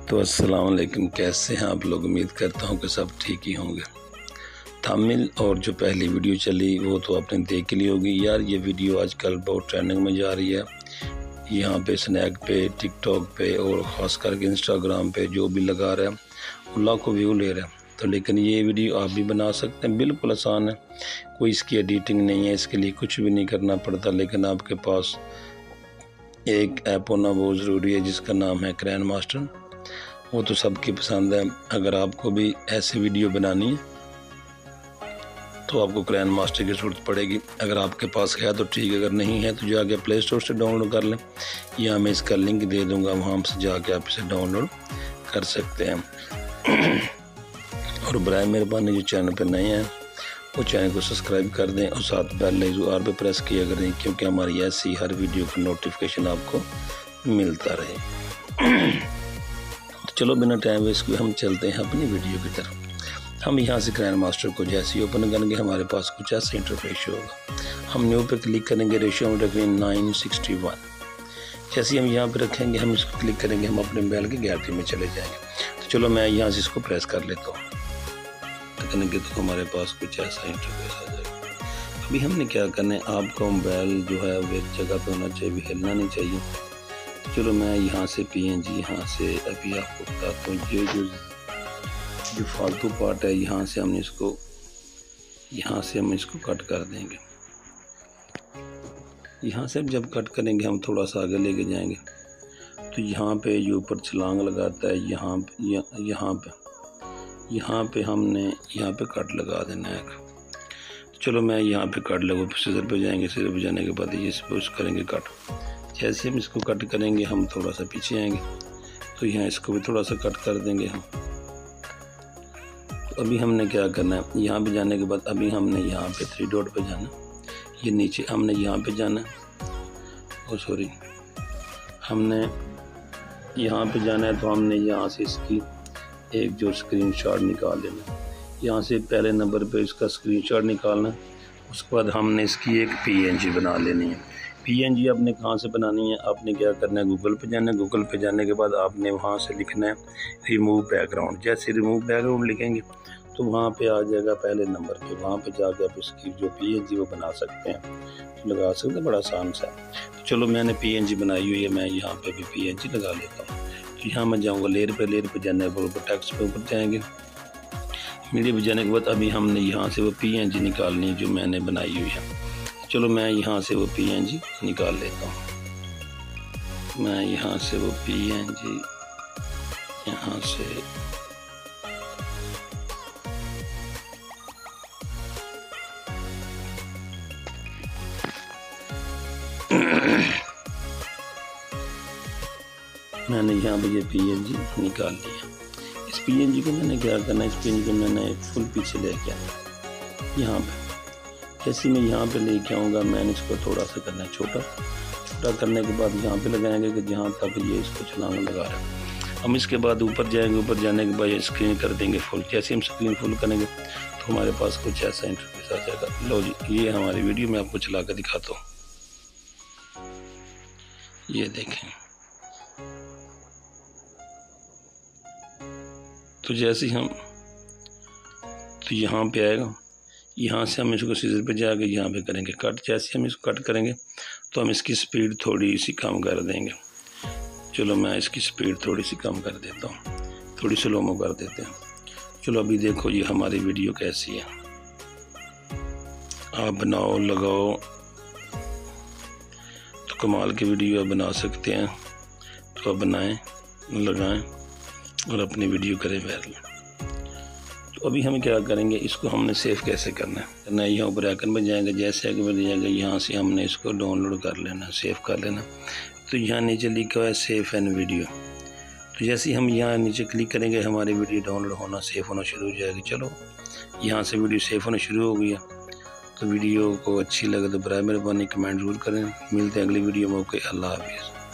तो अस्सलाम वालेकुम, कैसे हैं आप लोग। उम्मीद करता हूं कि सब ठीक ही होंगे। थंबनेल और जो पहली वीडियो चली वो तो आपने देख ली होगी। यार ये वीडियो आजकल बहुत ट्रेंडिंग में जा रही है। यहाँ पे स्नैक पे, टिकटॉक पे और ख़ास करके इंस्टाग्राम पे जो भी लगा रहा है वो लाखों व्यू ले रहा है। तो लेकिन ये वीडियो आप भी बना सकते हैं, बिल्कुल आसान है, कोई इसकी एडिटिंग नहीं है, इसके लिए कुछ भी नहीं करना पड़ता। लेकिन आपके पास एक ऐप होना बहुत ज़रूरी है जिसका नाम है क्रैन मास्टर। वो तो सबकी पसंद है। अगर आपको भी ऐसी वीडियो बनानी है तो आपको क्रैन मास्टर की ज़रूरत पड़ेगी। अगर आपके पास है तो ठीक है, अगर नहीं है तो जाके प्ले स्टोर से डाउनलोड कर लें, या मैं इसका लिंक दे दूंगा, वहाँ से जाके आप इसे डाउनलोड कर सकते हैं। और बराए मेहरबानी जो चैनल पर नए हैं वो चैनल को सब्सक्राइब कर दें और साथ बेल आइकन पे प्रेस किया करें, क्योंकि हमारी ऐसी हर वीडियो का नोटिफिकेशन आपको मिलता रहे। तो चलो बिना टाइम वेस्ट किए हम चलते हैं अपनी वीडियो की तरफ। हम यहाँ से क्रैन मास्टर को जैसे ही ओपन करेंगे हमारे पास कुछ ऐसा इंटरफेस होगा। हम न्यू पे क्लिक करेंगे, रेशियो में रखेंगे 9:61। जैसे ही हम यहाँ पे रखेंगे, हम इसको क्लिक करेंगे, हम अपने मोबाइल की गैलरी में चले जाएंगे। तो चलो मैं यहाँ से इसको प्रेस कर लेता हूँ, करेंगे तो हमारे पास कुछ ऐसा इंटरफेस आ जाएगा। अभी हमने क्या करना है, आपका मोबाइल जो है वो एक जगह पे होना चाहिए, हिलना नहीं चाहिए। तो चलो मैं यहाँ से PNG यहाँ से अभी आपको बताता हूँ। ये जो फालतू पार्ट है यहाँ से हम इसको कट कर देंगे। यहाँ से जब कट करेंगे हम थोड़ा सा आगे लेके जाएंगे तो यहाँ पे ये ऊपर छलांग लगाता है, यहाँ पे हमने यहाँ पे कट लगा देना है। तो चलो मैं यहाँ पे कट लगो, सीजर पे जाएंगे, सीजर पे जाने के बाद ये पुश करेंगे कट। जैसे हम इसको कट करेंगे हम थोड़ा सा पीछे आएंगे तो यहाँ इसको भी थोड़ा सा कट कर देंगे हम। तो अभी हमने क्या करना है, यहाँ पे जाने के बाद अभी हमने यहाँ पे 3 डॉट पे जाना, ये नीचे हमने यहाँ पे जाना है, हमने यहाँ पे जाना है। तो हमने यहाँ से इसकी एक जो स्क्रीनशॉट निकाल लेना है, यहाँ से पहले नंबर पे इसका स्क्रीनशॉट निकालना है। उसके बाद हमने इसकी एक PNG बना लेनी है। PNG आपने कहाँ से बनानी है, आपने क्या करना है, गूगल पे जाना है। गूगल पे जाने के बाद आपने वहाँ से लिखना है रिमूव बैकग्राउंड। जैसे रिमूव बैकग्राउंड लिखेंगे तो वहाँ पे आ जाएगा पहले नंबर पे, वहाँ पे जाके आप इसकी जो PNG वो बना सकते हैं, तो लगा सकते हैं, बड़ा आसान सा। तो चलो मैंने PNG बनाई हुई है, मैं यहाँ पे भी PNG लगा लेता हूँ। तो यहाँ मैं जाऊँगा लेयर पे जाने के ऊपर टेक्स्ट पे ऊपर जाएंगे। मीडिया पे जाने के बाद अभी हमने यहाँ से वो PNG निकालनी है जो मैंने बनाई हुई है। चलो मैं यहाँ से वो PNG निकाल लेता हूँ। मैं यहाँ से वो PNG यहाँ से मैंने यहाँ पे ये PNG निकाल लिया। इस PNG को मैंने क्या करना है, इस PNG को मैंने फुल पीछे लेके आना यहाँ पे। जैसे मैं यहाँ पे लेके आऊँगा, मैंने इसको थोड़ा सा करना है छोटा करने के बाद यहाँ पे लगाएंगे कि जहाँ तक ये इसको छलांग लगा रहा है। हम इसके बाद ऊपर जाएंगे, ऊपर जाने के बाद ये स्क्रीन कर देंगे फुल। जैसे हम स्क्रीन फुल करेंगे तो हमारे पास कुछ ऐसा इंटरफेस आ जाएगा। लो जी, ये हमारी वीडियो में आपको चला कर दिखाता हूँ। ये देखें, तो जैसे हम तो यहाँ पे आएगा, यहाँ से हम इसको सीजर पे जाके यहाँ पे करेंगे कट। जैसे हम इसको कट करेंगे तो हम इसकी स्पीड थोड़ी सी कम कर देंगे। चलो मैं इसकी स्पीड थोड़ी सी कम कर देता हूँ, थोड़ी स्लोमो कर देते हैं। चलो अभी देखो ये हमारी वीडियो कैसी है। आप बनाओ, लगाओ तो कमाल की वीडियो आप बना सकते हैं। तो आप बनाएं, लगाएं और अपनी वीडियो करें वायरल। तो अभी हम क्या करेंगे, इसको हमने सेव कैसे करना है, यहाँ ऊपर आइकन में जाएंगे, जैसे आइकन में जाएंगे यहाँ से हमने इसको डाउनलोड कर लेना, सेव कर लेना। तो यहाँ नीचे लिखा हुआ है सेव एन वीडियो। तो जैसे हम यहाँ नीचे क्लिक करेंगे हमारी वीडियो डाउनलोड होना, सेव होना शुरू हो जाएगी। चलो यहाँ से वीडियो सेव होना शुरू हो गई है। तो वीडियो को अच्छी लगे तो बराए मेहरबानी कमेंट ज़रूर करें। मिलते हैं अगली वीडियो में। ओके, अल्लाह हाफिज़।